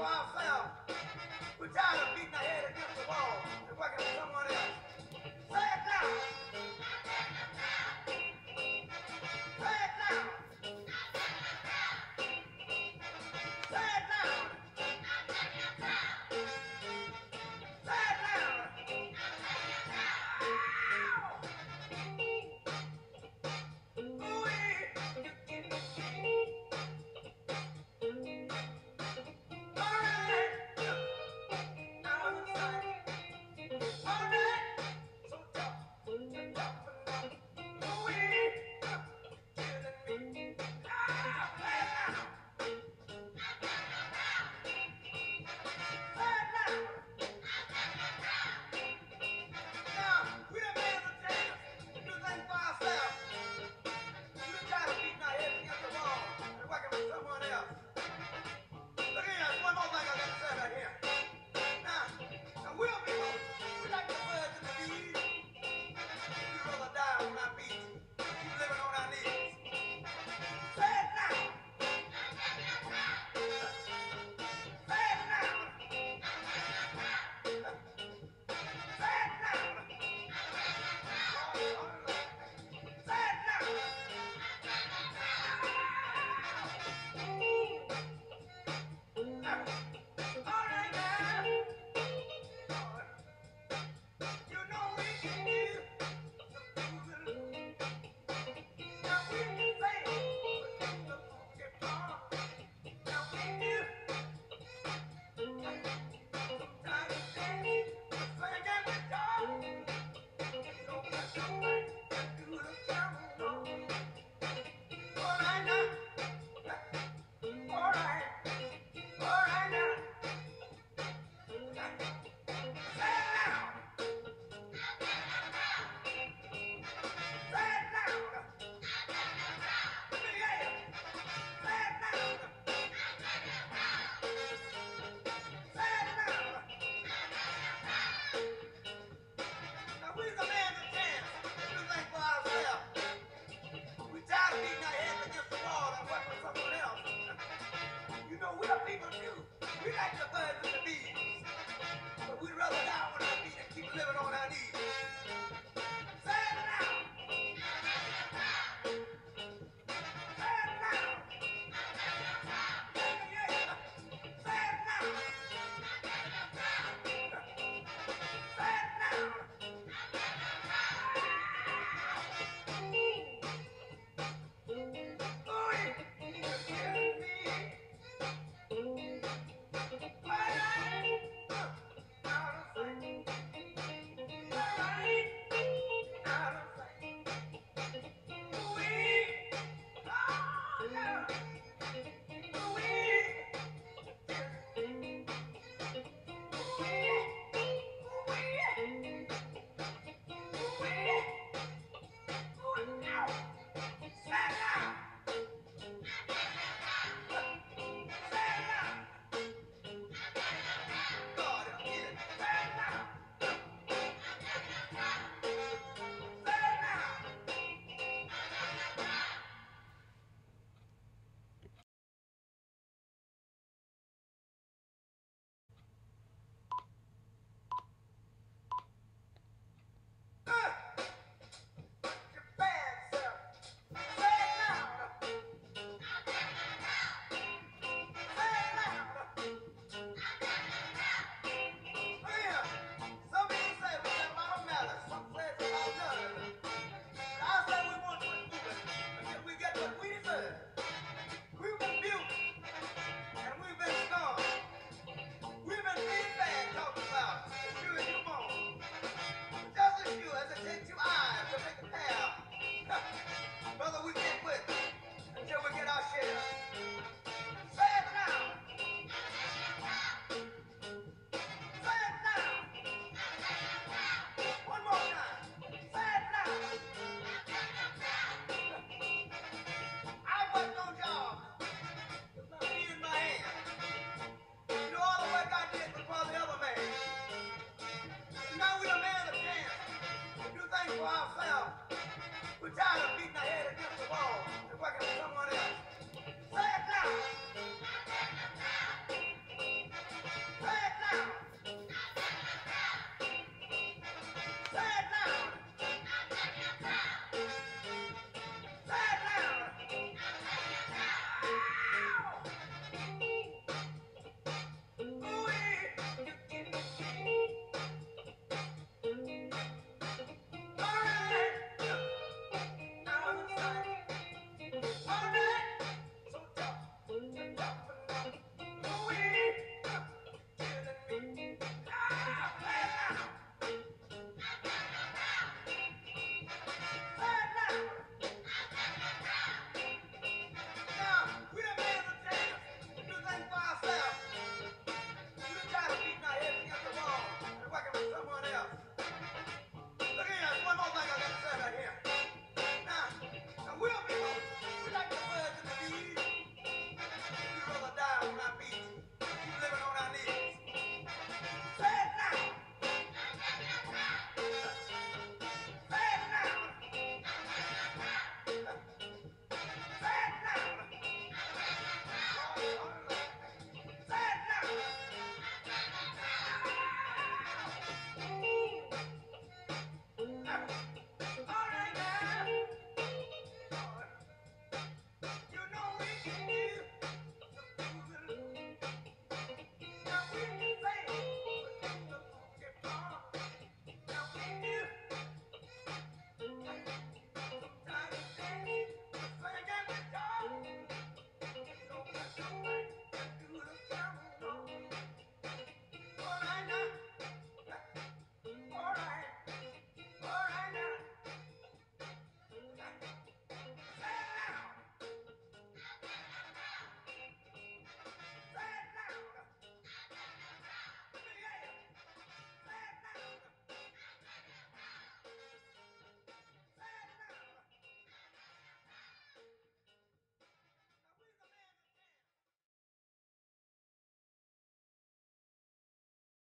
ourselves. We're tired of beating our head against the wall and working for someone else. Say it now. Say it now. Say it now. Say it now. Ooh-wee. All right. Now it's time. All right. So tough. Tough enough. Ooh-wee. Killing me. Say it now. Say it now. Now, we done made a chance to do things for ourselves. We're tired of beating our heads against the wall and working for someone else. Look here, there's one more thing I gotta say right here. Now we'll be home. We like the birds and the bees. We'd rather die on our feet. Keep living on our knees. Say it now. Say it now. Say it now. Say it now. All right now. You know we can do some moving. Now we can say but the funky part. Now we do. Sometimes we dance, we sing and we talk. So much so right, do the camel walk. All right now. All right. All right now. Say it loud. Say it loud. Let me hear you. Say it loud. Say it loud. Now we the man that chance to do things for ourselves. We tired of beating our heads against the wall and working for someone else. You know we're people too. We like the birds and the bees. But we'd rather die on our feet and keep living on our